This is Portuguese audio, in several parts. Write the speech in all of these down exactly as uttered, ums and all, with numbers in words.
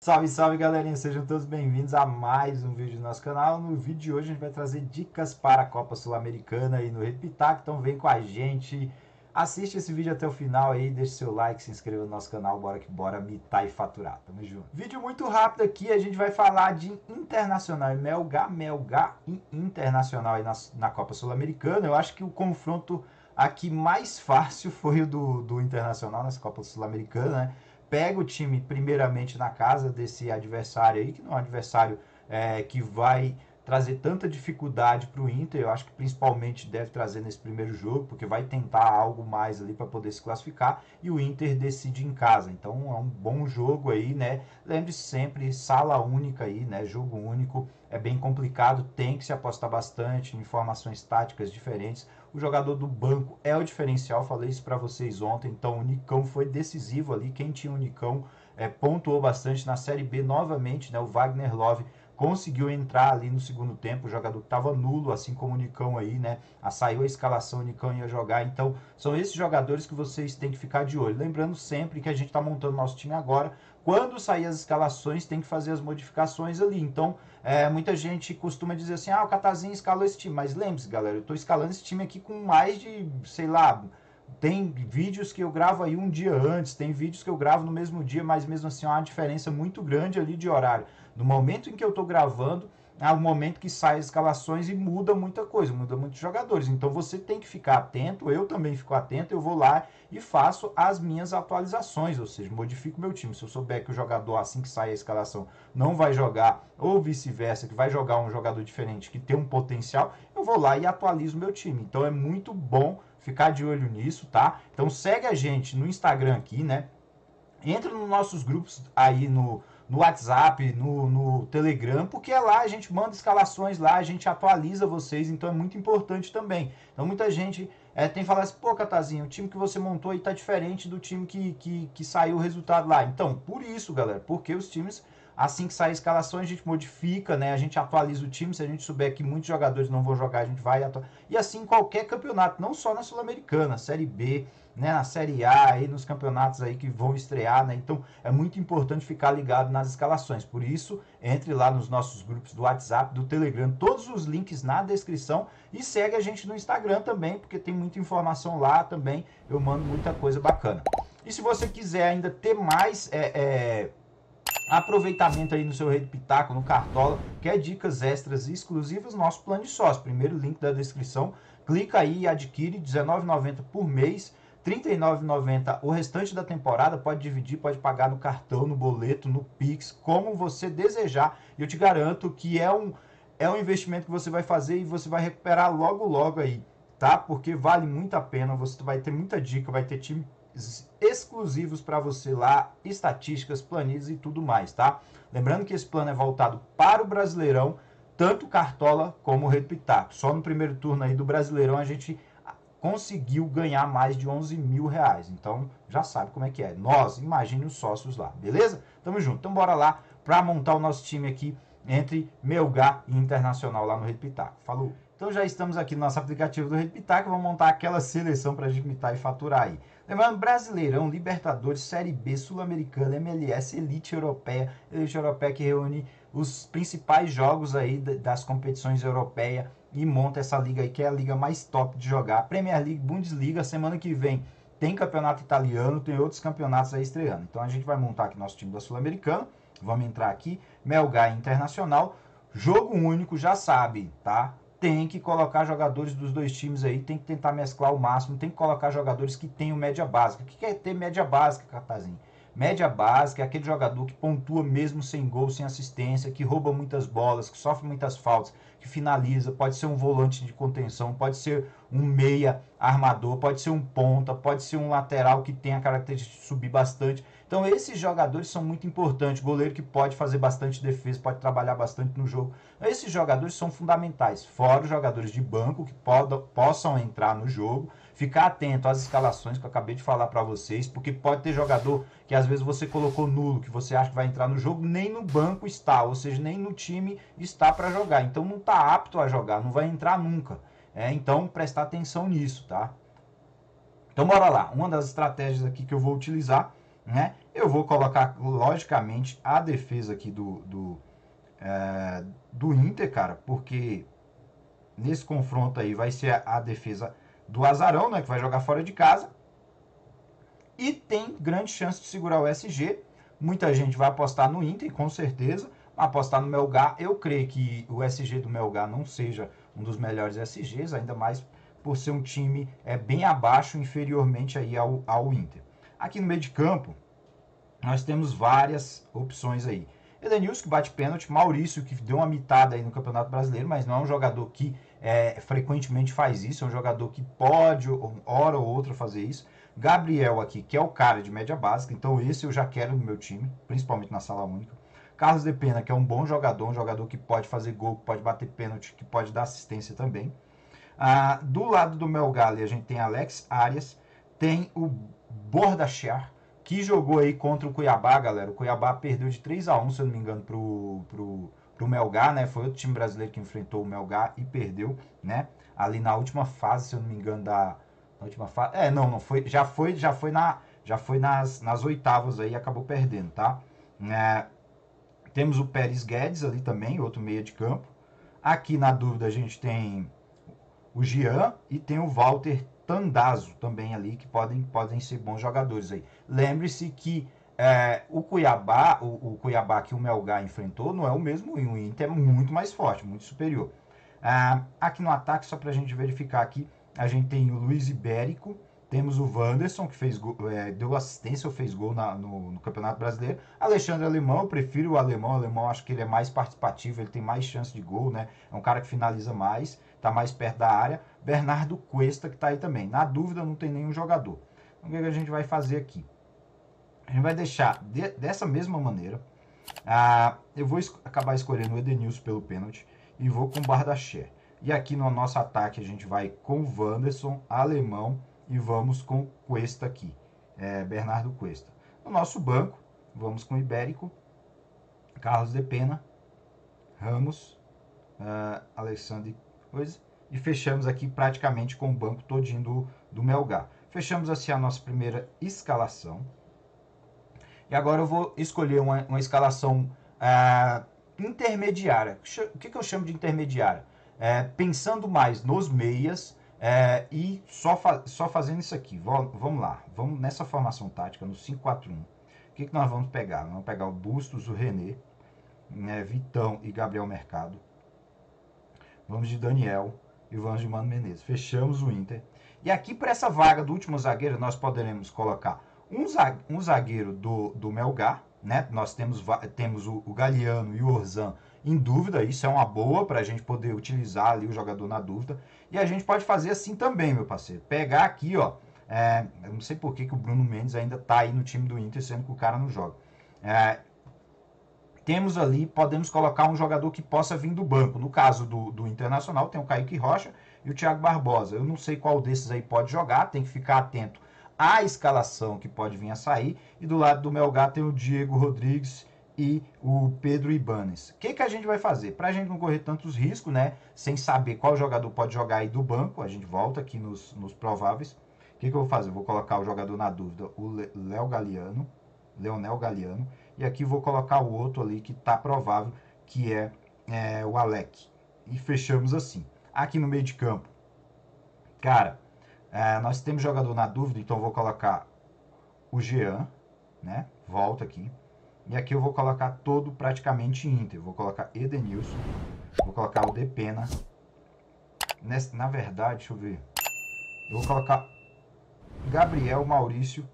Salve, salve, galerinha! Sejam todos bem-vindos a mais um vídeo do nosso canal. No vídeo de hoje a gente vai trazer dicas para a Copa Sul-Americana aí no Rede Pitaco. Então vem com a gente, assiste esse vídeo até o final aí, deixe seu like, se inscreva no nosso canal, bora que bora mitar e faturar. Tamo junto. Vídeo muito rápido aqui, a gente vai falar de Internacional e Melgar, Melgar e Internacional aí na, na Copa Sul-Americana. Eu acho que o confronto aqui mais fácil foi o do, do Internacional nessa Copa Sul-Americana, né? Pega o time primeiramente na casa desse adversário aí, que não é um adversário é, que vai trazer tanta dificuldade para o Inter. Eu acho que principalmente deve trazer nesse primeiro jogo, porque vai tentar algo mais ali para poder se classificar, e o Inter decide em casa. Então é um bom jogo aí, né? Lembre-se sempre, sala única aí, né? Jogo único, é bem complicado, tem que se apostar bastante em informações táticas diferentes. O jogador do banco é o diferencial, falei isso para vocês ontem. Então o Nicão foi decisivo ali, quem tinha o Nicão é, pontuou bastante na Série B novamente, né? O Wagner Love conseguiu entrar ali no segundo tempo, o jogador que estava nulo, assim como o Nicão aí, né? A saiu a escalação, o Nicão ia jogar. Então são esses jogadores que vocês têm que ficar de olho. Lembrando sempre que a gente está montando nosso time agora. Quando sair as escalações, tem que fazer as modificações ali. Então, é, muita gente costuma dizer assim, ah, o Catazinho escalou esse time. Mas lembre-se, galera, eu estou escalando esse time aqui com mais de, sei lá, tem vídeos que eu gravo aí um dia antes, tem vídeos que eu gravo no mesmo dia, mas mesmo assim há uma diferença muito grande ali de horário. No momento em que eu estou gravando, é o momento que sai as escalações e muda muita coisa, muda muitos jogadores. Então você tem que ficar atento, eu também fico atento, eu vou lá e faço as minhas atualizações, ou seja, modifico meu time. Se eu souber que o jogador, assim que sai a escalação, não vai jogar, ou vice-versa, que vai jogar um jogador diferente, que tem um potencial, eu vou lá e atualizo meu time. Então é muito bom ficar de olho nisso, tá? Então segue a gente no Instagram aqui, né? Entra nos nossos grupos aí no, no WhatsApp, no, no Telegram, porque é lá a gente manda escalações lá, a gente atualiza vocês, então é muito importante também. Então muita gente é, tem falado assim, pô, Catazinho, o time que você montou aí tá diferente do time que, que, que saiu o resultado lá. Então, por isso, galera, porque os times, assim que sai a escalação, a gente modifica, né? A gente atualiza o time, se a gente souber que muitos jogadores não vão jogar, a gente vai atualizar. E assim qualquer campeonato, não só na Sul-Americana, Série B, né, na Série A, aí nos campeonatos aí que vão estrear, né? Então é muito importante ficar ligado nas escalações. Por isso, entre lá nos nossos grupos do WhatsApp, do Telegram, todos os links na descrição, e segue a gente no Instagram também, porque tem muita informação lá também, eu mando muita coisa bacana. E se você quiser ainda ter mais é, é, aproveitamento aí no seu Rede Pitaco, no Cartola, quer dicas extras e exclusivas, nosso plano de sócio, primeiro link da descrição, clica aí e adquire dezenove reais e noventa centavos por mês, trinta e nove reais e noventa centavos o restante da temporada, pode dividir, pode pagar no cartão, no boleto, no Pix, como você desejar. E eu te garanto que é um, é um investimento que você vai fazer e você vai recuperar logo, logo aí, tá? Porque vale muito a pena, você vai ter muita dica, vai ter time exclusivos para você lá, estatísticas, planilhas e tudo mais, tá? Lembrando que esse plano é voltado para o Brasileirão, tanto Cartola como o Rede Pitaco. Só no primeiro turno aí do Brasileirão a gente conseguiu ganhar mais de onze mil reais. Então, já sabe como é que é. Nós, imagine os sócios lá, beleza? Tamo junto. Então, bora lá para montar o nosso time aqui entre Melgar e Internacional lá no Rede Pitaco. Falou! Então, já estamos aqui no nosso aplicativo do Rede Pitaco. Vamos montar aquela seleção para a gente mitar e faturar aí. Lembrando, Brasileirão, Libertadores, Série B, Sul-Americana, M L S, Elite Europeia. Elite Europeia que reúne os principais jogos aí das competições europeias e monta essa liga aí que é a liga mais top de jogar. Premier League, Bundesliga, semana que vem tem campeonato italiano, tem outros campeonatos aí estreando. Então a gente vai montar aqui nosso time da Sul-Americana, vamos entrar aqui, Melgar Internacional, jogo único, já sabe, tá? Tem que colocar jogadores dos dois times aí, tem que tentar mesclar o máximo, tem que colocar jogadores que tenham média básica. O que é ter média básica, Catazinho? Média básica é aquele jogador que pontua mesmo sem gol, sem assistência, que rouba muitas bolas, que sofre muitas faltas, que finaliza, pode ser um volante de contenção, pode ser um meia armador, pode ser um ponta, pode ser um lateral que tem a característica de subir bastante. Então esses jogadores são muito importantes, goleiro que pode fazer bastante defesa, pode trabalhar bastante no jogo. Esses jogadores são fundamentais, fora os jogadores de banco que podam, possam entrar no jogo. Ficar atento às escalações que eu acabei de falar para vocês, porque pode ter jogador que às vezes você colocou nulo, que você acha que vai entrar no jogo, nem no banco está, ou seja, nem no time está para jogar. Então não está apto a jogar, não vai entrar nunca. É, então prestar atenção nisso, tá? Então bora lá. Uma das estratégias aqui que eu vou utilizar, né? Eu vou colocar, logicamente, a defesa aqui do, do, é, do Inter, cara, porque nesse confronto aí vai ser a, a defesa do Azarão, né, que vai jogar fora de casa. E tem grande chance de segurar o S G. Muita gente vai apostar no Inter, com certeza. Apostar no Melgar, eu creio que o S G do Melgar não seja um dos melhores S Gs, ainda mais por ser um time é, bem abaixo, inferiormente aí ao, ao Inter. Aqui no meio de campo, nós temos várias opções aí. Edenilson, que bate pênalti. Maurício, que deu uma mitada aí no Campeonato Brasileiro, mas não é um jogador que é, frequentemente faz isso. É um jogador que pode, hora ou outra, fazer isso. Gabriel aqui, que é o cara de média básica. Então esse eu já quero no meu time, principalmente na sala única. Carlos de Pena, que é um bom jogador. Um jogador que pode fazer gol, que pode bater pênalti, que pode dar assistência também. Ah, do lado do Melgar, a gente tem Alex Arias. Tem o Bordachar, que jogou aí contra o Cuiabá, galera. O Cuiabá perdeu de três a um, se eu não me engano, pro, pro, pro Melgar, né? Foi outro time brasileiro que enfrentou o Melgar e perdeu, né? Ali na última fase, se eu não me engano, da na última fase. É, não, não foi, já foi, já foi na já foi nas, nas oitavas aí, acabou perdendo, tá? É, temos o Pérez Guedes ali também, outro meia de campo. Aqui na dúvida a gente tem o Jean e tem o Walter Tandazo também ali, que podem, podem ser bons jogadores aí. Lembre-se que é, o Cuiabá, o, o Cuiabá que o Melgar enfrentou, não é o mesmo, o Inter é muito mais forte, muito superior. Ah, aqui no ataque, só para a gente verificar aqui, a gente tem o Luiz Ibérico, temos o Wanderson, que fez gol, é, deu assistência ou fez gol na, no, no Campeonato Brasileiro. Alexandre Alemão, eu prefiro o Alemão. O Alemão, acho que ele é mais participativo, ele tem mais chance de gol, né? É um cara que finaliza mais, tá mais perto da área. Bernardo Cuesta, que tá aí também. Na dúvida, não tem nenhum jogador. Então, o que, é que a gente vai fazer aqui? A gente vai deixar de, dessa mesma maneira. Ah, eu vou es acabar escolhendo o Edenilson pelo pênalti e vou com o Bardachet. E aqui no nosso ataque a gente vai com o Wanderson, Alemão, e vamos com Cuesta aqui, é, Bernardo Cuesta. No nosso banco, vamos com Ibérico, Carlos de Pena, Ramos, uh, Alexandre Coisa, e fechamos aqui praticamente com o banco todinho do, do Melgar. Fechamos assim a nossa primeira escalação. E agora eu vou escolher uma, uma escalação uh, intermediária. O que, que eu chamo de intermediária? É, pensando mais nos meias, É, e só, fa só fazendo isso aqui, vamos lá, vamos nessa formação tática, no cinco quatro um. O que, que nós vamos pegar? Vamos pegar o Bustos, o René, né, Vitão e Gabriel Mercado. Vamos de Daniel e vamos de Mano Menezes. Fechamos o Inter. E aqui para essa vaga do último zagueiro, nós poderemos colocar um, zague um zagueiro do, do Melgar, né? Nós temos, temos o, o Galeano e o Orzan em dúvida, isso é uma boa para a gente poder utilizar ali o jogador na dúvida. E a gente pode fazer assim também, meu parceiro. Pegar aqui, ó, é, eu não sei por que, que o Bruno Mendes ainda tá aí no time do Inter, sendo que o cara não joga. É, temos ali, podemos colocar um jogador que possa vir do banco. No caso do, do Internacional, tem o Kaique Rocha e o Thiago Barbosa. Eu não sei qual desses aí pode jogar, tem que ficar atento à escalação que pode vir a sair. E do lado do Melgar tem o Diego Rodrigues e o Pedro Ibanes. O que, que a gente vai fazer? Para a gente não correr tantos riscos, né? Sem saber qual jogador pode jogar aí do banco, a gente volta aqui nos, nos prováveis. O que, que eu vou fazer? Eu vou colocar o jogador na dúvida, o Léo Galeano, Leonel Galeano, e aqui vou colocar o outro ali que está provável, que é, é o Alec. E fechamos assim. Aqui no meio de campo, cara, é, nós temos jogador na dúvida, então eu vou colocar o Jean, né? Volta aqui. E aqui eu vou colocar todo praticamente Inter. Vou colocar Edenilson. Vou colocar o Depena. Nessa, na verdade, deixa eu ver. Eu vou colocar Gabriel, Maurício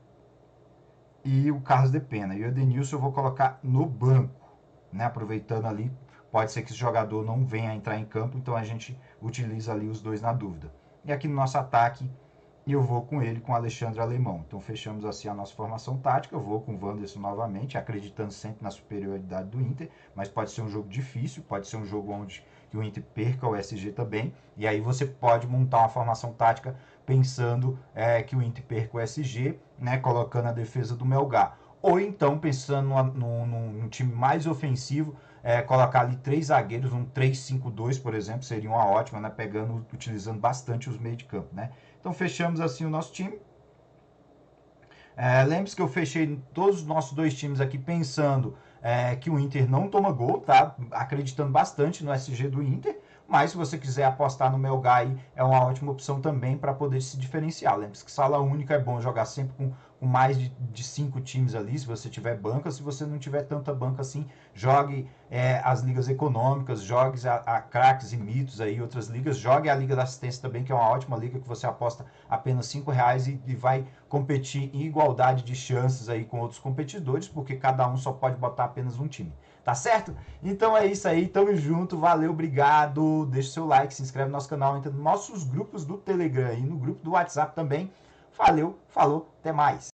e o Carlos Depena. E o Edenilson eu vou colocar no banco. Né? Aproveitando ali, pode ser que esse jogador não venha a entrar em campo. Então a gente utiliza ali os dois na dúvida. E aqui no nosso ataque, e eu vou com ele, com o Alexandre Alemão. Então fechamos assim a nossa formação tática. Eu vou com o Wanderson novamente, acreditando sempre na superioridade do Inter, mas pode ser um jogo difícil, pode ser um jogo onde que o Inter perca o S G também, e aí você pode montar uma formação tática pensando é, que o Inter perca o S G, né, colocando a defesa do Melgar. Ou então, pensando num, num, num time mais ofensivo, é, colocar ali três zagueiros, um três cinco dois, por exemplo, seria uma ótima, né, pegando, utilizando bastante os meios de campo, né. Então fechamos assim o nosso time. É, lembre-se que eu fechei todos os nossos dois times aqui pensando é, que o Inter não toma gol, tá? Acreditando bastante no S G do Inter. Mas se você quiser apostar no Melgar aí, é uma ótima opção também para poder se diferenciar. Lembre-se que sala única é bom jogar sempre com, com mais de, de cinco times ali, se você tiver banca. Se você não tiver tanta banca assim, jogue é, as ligas econômicas, jogue a, a craques e mitos aí, outras ligas. Jogue a Liga da Assistência também, que é uma ótima liga que você aposta apenas cinco reais e, e vai competir em igualdade de chances aí com outros competidores, porque cada um só pode botar apenas um time. Tá certo? Então é isso aí, tamo junto, valeu, obrigado. Deixa o seu like, se inscreve no nosso canal, entra nos nossos grupos do Telegram e no grupo do WhatsApp também. Valeu, falou, até mais.